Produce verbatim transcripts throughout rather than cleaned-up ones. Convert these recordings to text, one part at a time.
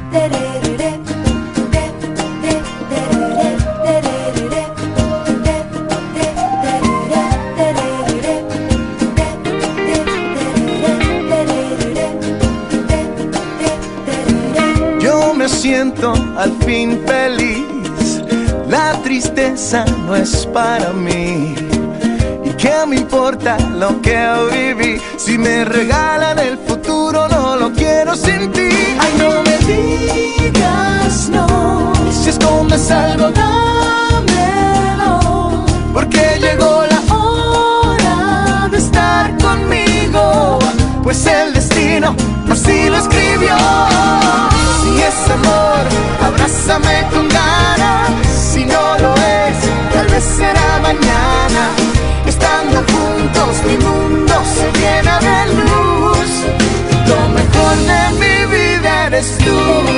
Yo me siento al fin feliz, la tristeza no es para mí. ¿Y qué me importa lo que viví? Si me regalan el futuro no lo quiero sin ti. Ay, no me digas no, si escondes algo dámelo, porque llegó la hora de estar conmigo, pues el destino así lo escribió. Si es amor, abrázame con ganas, si no lo es, tal vez será mañana. Estando juntos mi mundo se llena de luz, lo mejor de mi vida eres tú.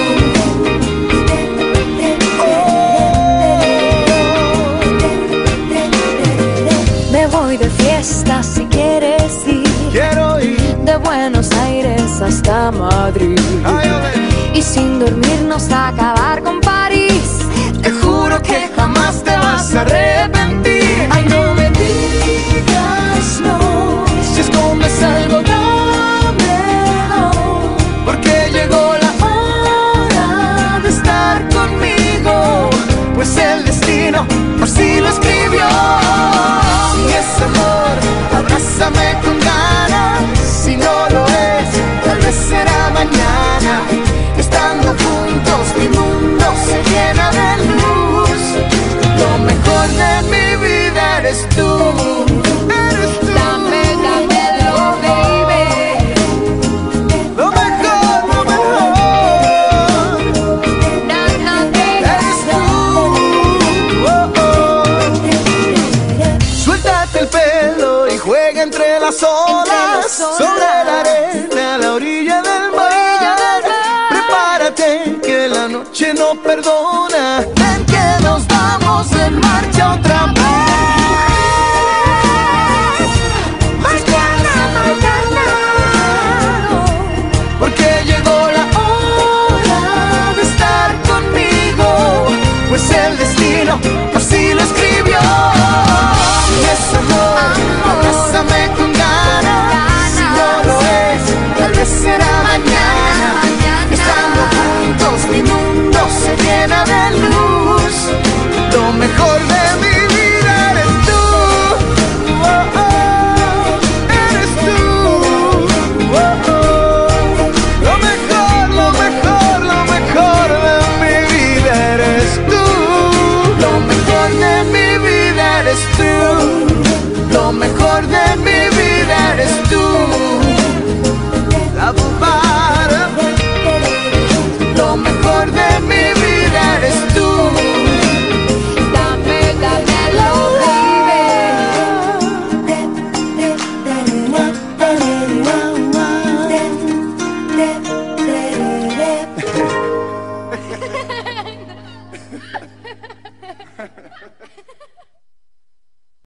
Me voy de fiesta si quieres ir. Quiero ir de Buenos Aires hasta Madrid. Ay, y sin dormirnos a acabar con París. Te juro que jamás te vas a arrepentir. Ay, no me digas no, si escondes algo dámelo, porque llegó la hora de estar conmigo, pues el destino así lo escribió. Si es amor, abrázame con ganas, si no lo es, tal vez será mañana. Estando juntos mi mundo se llena de luz, lo mejor de mi vida eres tú. Eres tú. Dame, dámelo, baby. Lo mejor, lo mejor. Na, na, Eres tú. Oh, oh. Suéltate el pelo y juega entre las olas, sobre la arena a la orilla del mar. Prepárate que la noche no perdona.